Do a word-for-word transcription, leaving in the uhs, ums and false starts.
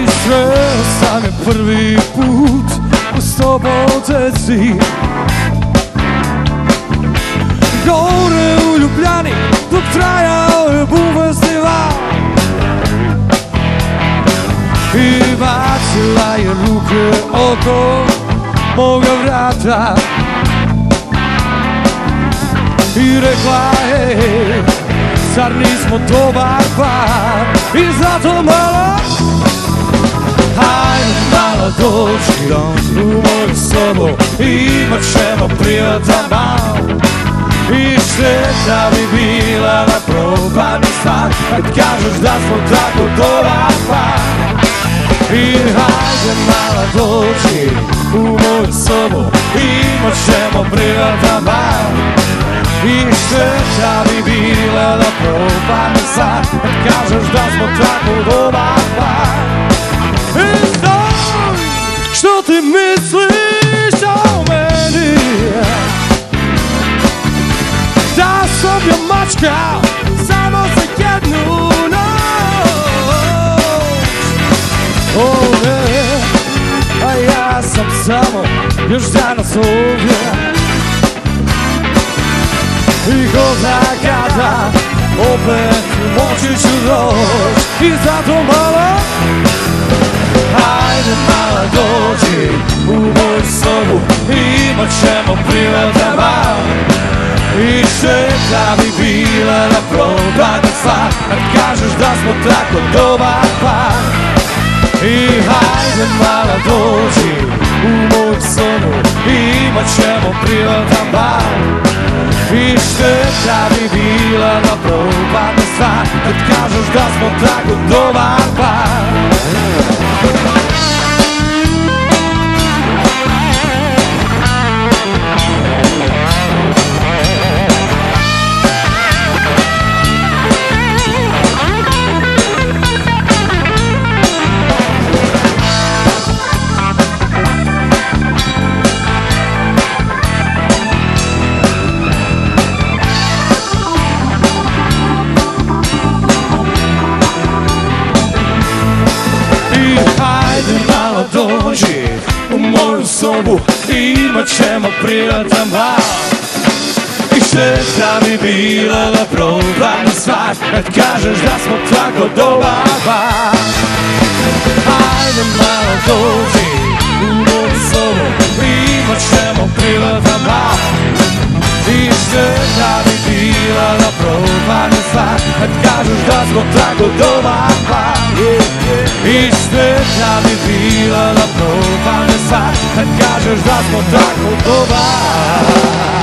I sreo sam je prvi put u Slobodeci, gore u Ljubljani, dok trajao je bum festival. I bacila je ruke oko moga vrata i rekla je, zar nismo dobar par? I zato malo, hajde malo dođi u moju sobu, imat ćemo prijatan bal. I šteta bi bila da propadne stvar kad kažeš da smo tako dobar par. I hajde malo dođi u moju sobu, imat ćemo prijatan bal. I šteta bi bila da propadne sad kad kažeš da smo tako dobar par. I znoj, što ti misliš o meni, da sam ja mačka samo za jednu noć. O ne, a ja sam samo još danas ovdje. I ko zna kada opet moći ću doć. I zato malo, hajde malo dođi u moju sobu, imat ćemo privatan bal. I šteta bi bila da propadne stvar kad kažeš da smo tako dobar par. I hajde malo dođi u moju sobu, imat ćemo privatan bal. I šteta bi bila da propadne stvar kad kažeš da smo tako dobar par. Dođi u moju sobu, imat ćemo prijatan bal. I šteta bi bila da propadne stvar kad kažeš da smo tako dobar par. Hajde malo dođi u moju sobu, imat ćemo prijatan bal. I šteta bi bila da propadne stvar kad kažeš da smo tako dobar par. I šteta bi bila da propadne stvar kad kažeš da smo tako dobar.